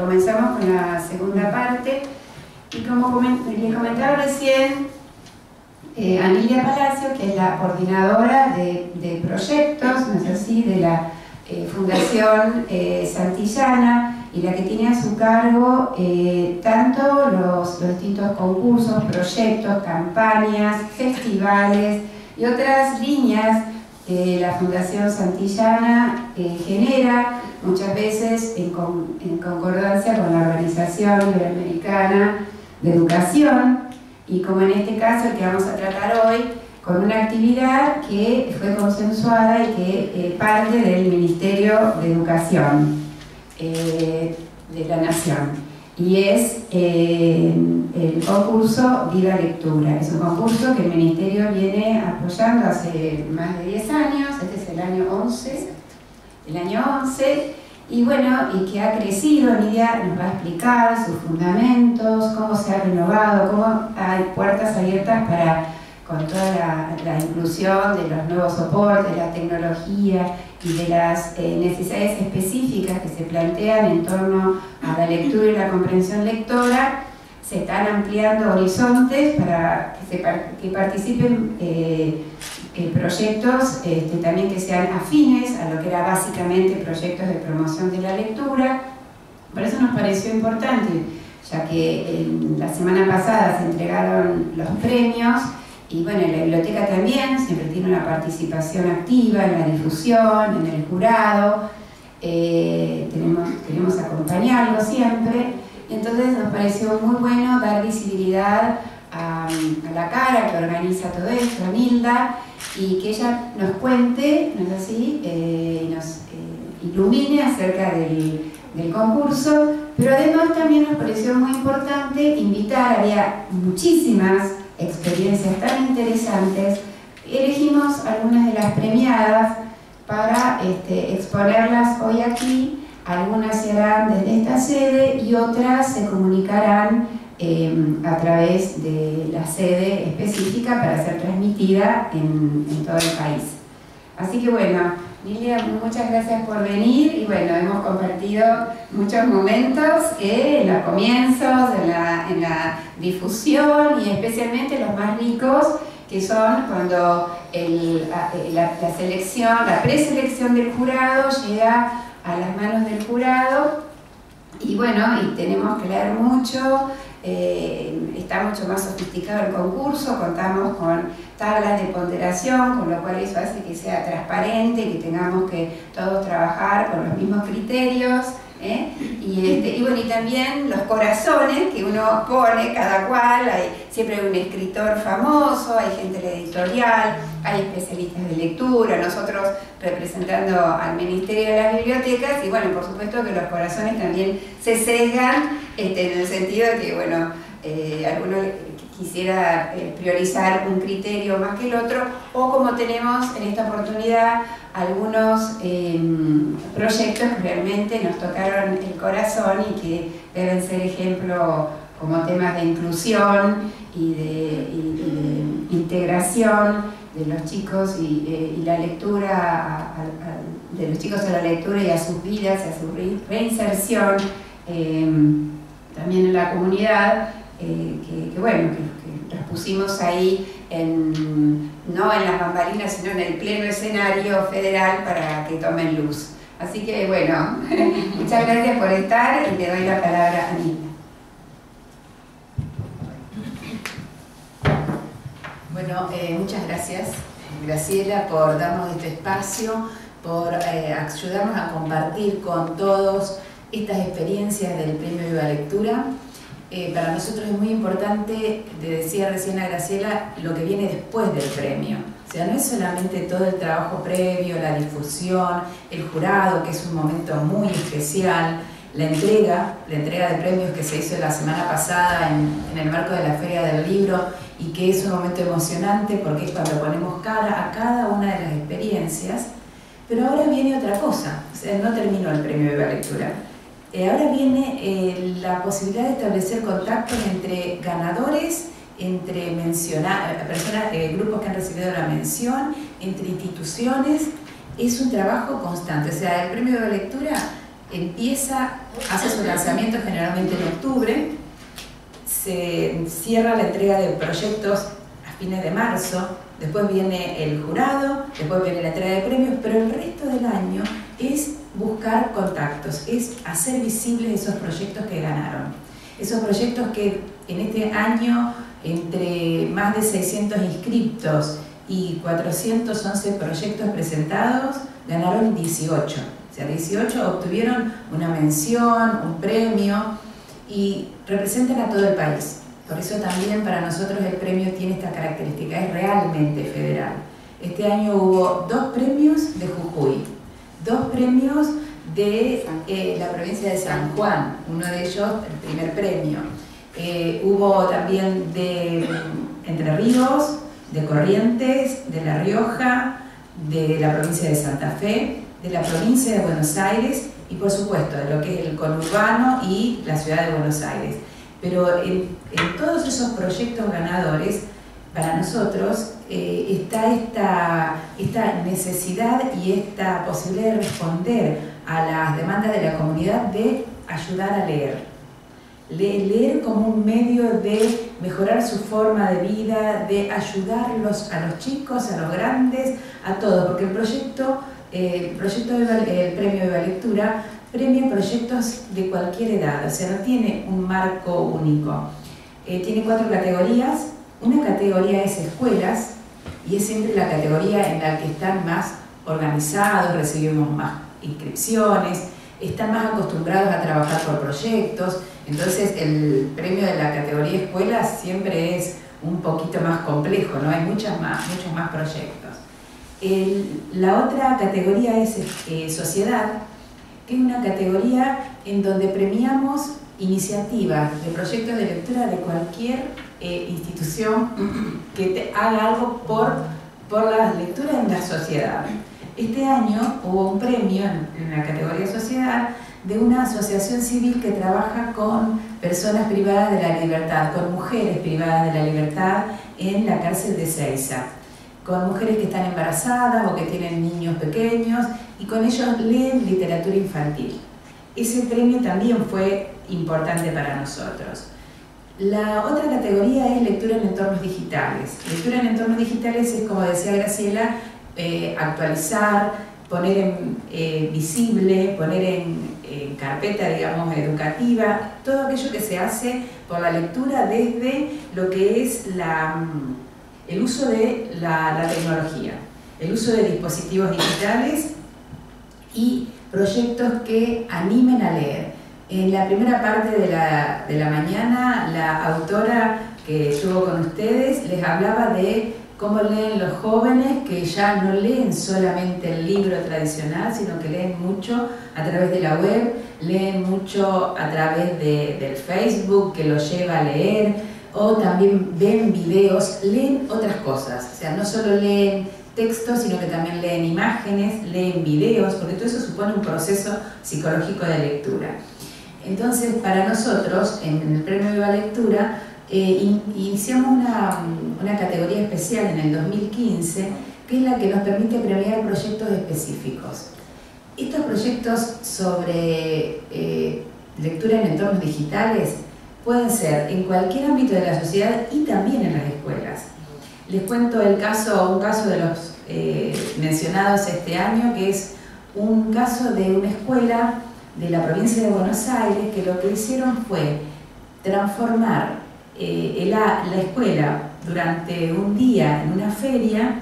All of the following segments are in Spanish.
comenzamos con la segunda parte y como les comentaba recién, Anilia Palacio, que es la coordinadora de proyectos, ¿no es así?, de la Fundación Santillana, y la que tiene a su cargo tanto los distintos concursos, proyectos, campañas, festivales y otras líneas que la Fundación Santillana genera, muchas veces en concordancia con la Organización Iberoamericana de Educación, y como en este caso el que vamos a tratar hoy, con una actividad que fue consensuada y que parte del Ministerio de Educación de la Nación, y es el concurso Viva Lectura. Es un concurso que el Ministerio viene apoyando hace más de 10 años, este es el año 11, y bueno, y que ha crecido. Nidia nos va a explicar sus fundamentos, cómo se ha renovado, cómo hay puertas abiertas con toda la inclusión de los nuevos soportes, la tecnología y de las necesidades específicas que se plantean en torno a la lectura y la comprensión lectora. Se están ampliando horizontes para que participen proyectos también que sean afines a lo que era básicamente proyectos de promoción de la lectura. Por eso nos pareció importante, ya que la semana pasada se entregaron los premios, y bueno, la biblioteca también siempre tiene una participación activa en la difusión, en el jurado, queremos acompañarlo siempre. Entonces nos pareció muy bueno dar visibilidad a la cara que organiza todo esto, a Nilda, y que ella nos cuente, ¿no es así?, nos ilumine acerca del concurso, pero además también nos pareció muy importante invitar, había muchísimas experiencias tan interesantes, elegimos algunas de las premiadas para exponerlas hoy aquí. Algunas se harán desde esta sede y otras se comunicarán a través de la sede específica para ser transmitida en todo el país. Así que bueno, Nilia, muchas gracias por venir, y bueno, hemos compartido muchos momentos en los comienzos, en la difusión, y especialmente los más ricos, que son cuando la selección, la preselección del jurado llega a las manos del jurado, y bueno, y tenemos que leer mucho. Está mucho más sofisticado el concurso, contamos con tablas de ponderación, con lo cual eso hace que sea transparente, que tengamos que todos trabajar con los mismos criterios, y bueno, y también los corazones que uno pone cada cual. Siempre hay un escritor famoso, hay gente de la editorial, hay especialistas de lectura, nosotros representando al Ministerio de las Bibliotecas, y bueno, por supuesto que los corazones también se sesgan en el sentido de que, bueno, alguno quisiera priorizar un criterio más que el otro, o como tenemos en esta oportunidad algunos proyectos que realmente nos tocaron el corazón y que deben ser ejemplo como temas de inclusión y de integración de los chicos y la lectura, de los chicos a la lectura y a sus vidas, a su reinserción también en la comunidad, que bueno, que los pusimos ahí no en las bambalinas, sino en el pleno escenario federal para que tomen luz. Así que bueno, muchas gracias por estar, y le doy la palabra a Nilda. Bueno, muchas gracias, Graciela, por darnos este espacio, por ayudarnos a compartir con todos estas experiencias del Premio Viva Lectura. Para nosotros es muy importante, te decía recién a Graciela, lo que viene después del premio. O sea, no es solamente todo el trabajo previo, la difusión, el jurado, que es un momento muy especial, la entrega de premios que se hizo la semana pasada en el marco de la Feria del Libro, y que es un momento emocionante porque es cuando ponemos cara a cada una de las experiencias. Pero ahora viene otra cosa, o sea, no terminó el Premio Viva Lectura. Ahora viene la posibilidad de establecer contactos entre ganadores, entre grupos que han recibido la mención, entre instituciones. Es un trabajo constante. O sea, el Premio de Lectura hace su lanzamiento generalmente en octubre, se cierra la entrega de proyectos a fines de marzo, después viene el jurado, después viene la entrega de premios, pero el resto del año es buscar contactos, es hacer visibles esos proyectos que ganaron. Esos proyectos que en este año, entre más de 600 inscriptos y 411 proyectos presentados, ganaron 18. O sea, 18 obtuvieron una mención, un premio y representan a todo el país. Por eso también para nosotros el premio tiene esta característica, es realmente federal. Este año hubo 2 premios de Jujuy, 2 premios de la provincia de San Juan, uno de ellos el primer premio. Hubo también de Entre Ríos, de Corrientes, de La Rioja, de la provincia de Santa Fe, de la provincia de Buenos Aires y por supuesto de lo que es el conurbano y la ciudad de Buenos Aires. Pero en todos esos proyectos ganadores, para nosotros está esta necesidad y esta posibilidad de responder a las demandas de la comunidad de ayudar a leer. Leer como un medio de mejorar su forma de vida, de ayudarlos a los chicos, a los grandes, a todos, porque el premio Viva Lectura premia proyectos de cualquier edad, o sea, no tiene un marco único. Tiene 4 categorías. Una categoría es escuelas, y es siempre la categoría en la que están más organizados, recibimos más inscripciones, están más acostumbrados a trabajar por proyectos. Entonces el premio de la categoría escuelas siempre es un poquito más complejo, ¿no? Hay muchos más proyectos. La otra categoría es sociedad, que es una categoría en donde premiamos iniciativas de proyectos de lectura de cualquier institución que haga algo por la lectura en la sociedad. Este año hubo un premio en la categoría sociedad de una asociación civil que trabaja con personas privadas de la libertad, con mujeres privadas de la libertad en la cárcel de Ezeiza, con mujeres que están embarazadas o que tienen niños pequeños, y con ellos leen literatura infantil. Ese premio también fue importante para nosotros. La otra categoría es lectura en entornos digitales. Lectura en entornos digitales es, como decía Graciela, actualizar, poner en visible, poner en carpeta, digamos, educativa, todo aquello que se hace por la lectura desde lo que es el uso de la tecnología, el uso de dispositivos digitales y proyectos que animen a leer. En la primera parte de la mañana, la autora que estuvo con ustedes les hablaba de cómo leen los jóvenes, que ya no leen solamente el libro tradicional, sino que leen mucho a través de la web, leen mucho a través del Facebook, que los lleva a leer, o también ven videos, leen otras cosas. O sea, no solo leen textos, sino que también leen imágenes, leen videos, porque todo eso supone un proceso psicológico de lectura. Entonces, para nosotros, en el Premio Viva Lectura, iniciamos una categoría especial en el 2015, que es la que nos permite premiar proyectos específicos. Estos proyectos sobre lectura en entornos digitales pueden ser en cualquier ámbito de la sociedad y también en las escuelas. Les cuento un caso de los mencionados este año, que es un caso de una escuela de la provincia de Buenos Aires, que lo que hicieron fue transformar la escuela durante un día en una feria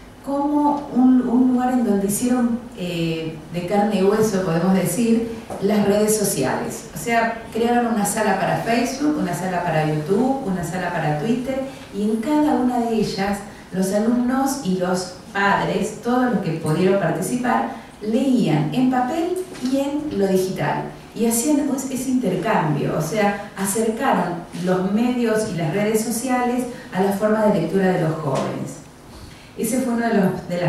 como un lugar en donde hicieron de carne y hueso, podemos decir, las redes sociales. O sea, crearon una sala para Facebook, una sala para YouTube, una sala para Twitter, y en cada una de ellas los alumnos y los padres, todos los que pudieron participar, leían en papel y en lo digital. Y hacían ese intercambio, o sea, acercaron los medios y las redes sociales a la forma de lectura de los jóvenes. Esa fue una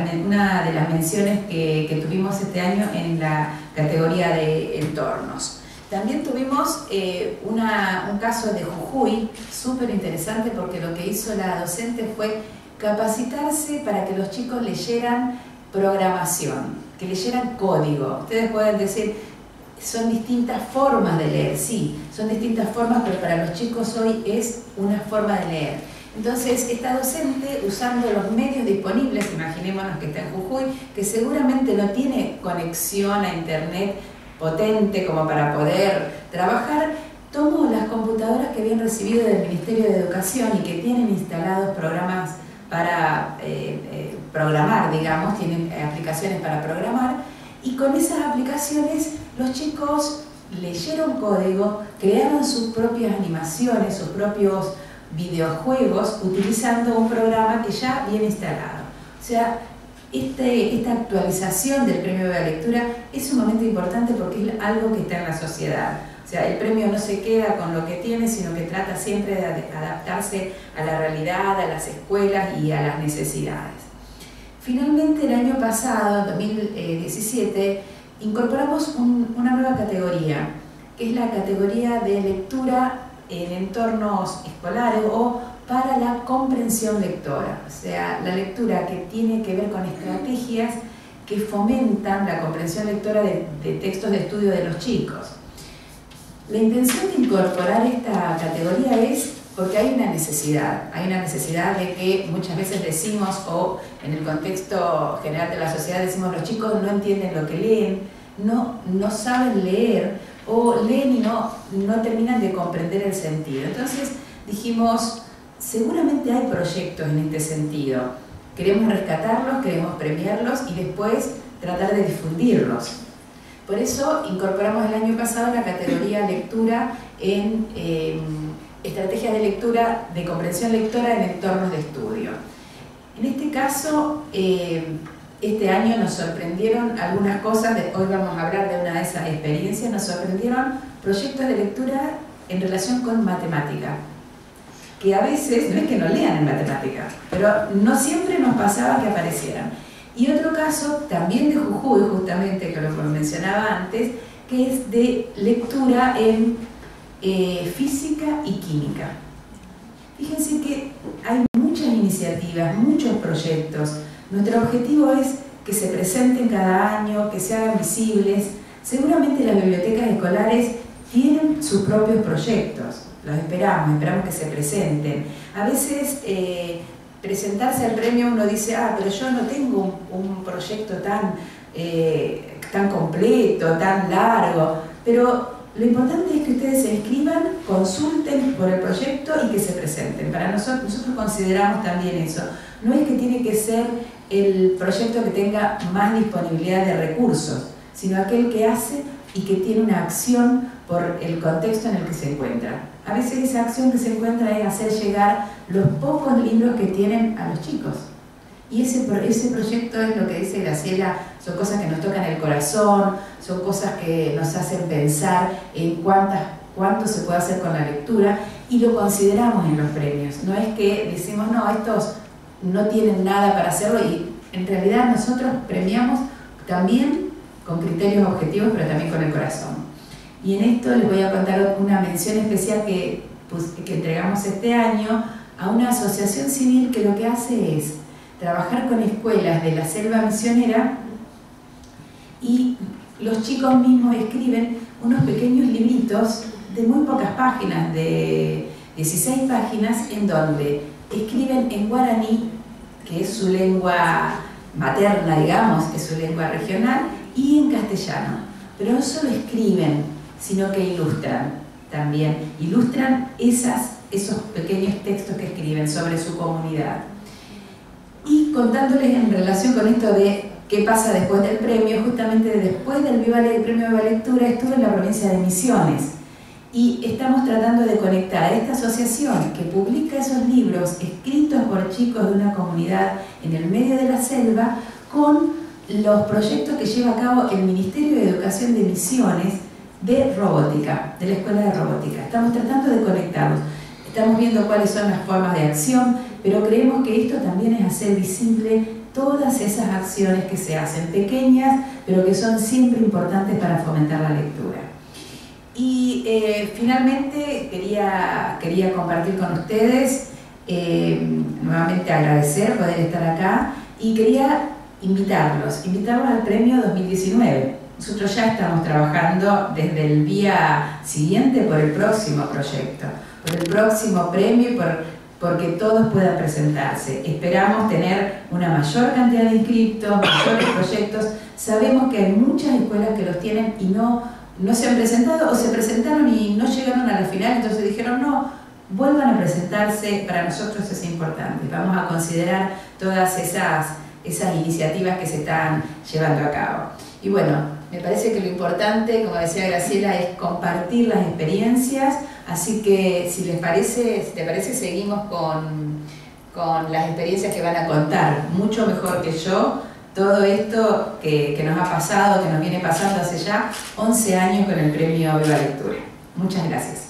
de las menciones que tuvimos este año en la categoría de entornos. También tuvimos un caso de Jujuy, súper interesante, porque lo que hizo la docente fue capacitarse para que los chicos leyeran programación, que leyeran código. Ustedes pueden decir, son distintas formas de leer, sí, son distintas formas, pero para los chicos hoy es una forma de leer. Entonces, esta docente, usando los medios disponibles, imaginémonos que está en Jujuy, que seguramente no tiene conexión a internet potente como para poder trabajar, tomó las computadoras que habían recibido del Ministerio de Educación y que tienen instalados programas para programar, digamos, tienen aplicaciones para programar, y con esas aplicaciones los chicos leyeron código, crearon sus propias animaciones, sus propios videojuegos, utilizando un programa que ya viene instalado. O sea, esta actualización del premio de la lectura es sumamente importante porque es algo que está en la sociedad. O sea, el premio no se queda con lo que tiene, sino que trata siempre de adaptarse a la realidad, a las escuelas y a las necesidades. Finalmente, el año pasado, en 2017, incorporamos una nueva categoría, que es la categoría de lectura en entornos escolares o para la comprensión lectora. O sea, la lectura que tiene que ver con estrategias que fomentan la comprensión lectora de textos de estudio de los chicos. La intención de incorporar esta categoría es porque hay una necesidad de que muchas veces decimos, o en el contexto general de la sociedad decimos, los chicos no entienden lo que leen, no saben leer, o leen y no terminan de comprender el sentido. Entonces dijimos, seguramente hay proyectos en este sentido, queremos rescatarlos, queremos premiarlos y después tratar de difundirlos. Por eso incorporamos el año pasado la categoría lectura en estrategias de lectura, de comprensión lectora en entornos de estudio. En este caso, este año nos sorprendieron algunas cosas, hoy vamos a hablar de una de esas experiencias, nos sorprendieron proyectos de lectura en relación con matemática, que a veces, no es que no lean en matemática, pero no siempre nos pasaba que aparecieran. Y otro caso, también de Jujuy, justamente, que lo mencionaba antes, que es de lectura en física y química. Fíjense que hay muchas iniciativas, muchos proyectos. Nuestro objetivo es que se presenten cada año, que se hagan visibles. Seguramente las bibliotecas escolares tienen sus propios proyectos, los esperamos que se presenten. A veces presentarse al premio uno dice, pero yo no tengo un proyecto tan completo, tan largo, pero lo importante es que ustedes se inscriban, consulten por el proyecto y que se presenten. Para nosotros consideramos también eso. No es que tiene que ser el proyecto que tenga más disponibilidad de recursos, sino aquel que hace y que tiene una acción por el contexto en el que se encuentra. A veces esa acción que se encuentra es hacer llegar los pocos libros que tienen a los chicos. Y ese proyecto es lo que dice Graciela, son cosas que nos tocan el corazón, son cosas que nos hacen pensar en cuánto se puede hacer con la lectura, y lo consideramos en los premios. No es que decimos, no, estos no tienen nada para hacerlo, y en realidad nosotros premiamos también con criterios objetivos, pero también con el corazón. Y en esto les voy a contar una mención especial que entregamos este año a una asociación civil que lo que hace es trabajar con escuelas de la selva misionera, y los chicos mismos escriben unos pequeños libritos de muy pocas páginas, de 16 páginas, en donde escriben en guaraní, que es su lengua materna, digamos, que es su lengua regional, y en castellano. Pero no solo escriben, sino que ilustran también. Ilustran esos pequeños textos que escriben sobre su comunidad. Y contándoles en relación con esto de qué pasa después del premio, justamente después del premio Viva Lectura estuve en la provincia de Misiones, y estamos tratando de conectar a esta asociación que publica esos libros escritos por chicos de una comunidad en el medio de la selva con los proyectos que lleva a cabo el Ministerio de Educación de Misiones de robótica, de la Escuela de Robótica. Estamos tratando de conectarlos, estamos viendo cuáles son las formas de acción, pero creemos que esto también es hacer visible todas esas acciones que se hacen, pequeñas, pero que son siempre importantes para fomentar la lectura. Y finalmente quería compartir con ustedes, nuevamente agradecer poder estar acá, y quería invitarlos al premio 2019. nosotros ya estamos trabajando desde el día siguiente por el próximo proyecto, por el próximo premio, porque todos puedan presentarse. Esperamos tener una mayor cantidad de inscriptos, mayores proyectos. Sabemos que hay muchas escuelas que los tienen y no se han presentado, o se presentaron y no llegaron a la final, entonces dijeron no, vuelvan a presentarse, para nosotros es importante. Vamos a considerar todas esas iniciativas que se están llevando a cabo. Y bueno, me parece que lo importante, como decía Graciela, es compartir las experiencias, así que si te parece, seguimos con las experiencias que van a contar, mucho mejor que yo, todo esto que nos ha pasado, que nos viene pasando hace ya 11 años con el Premio Viva Lectura. Muchas gracias.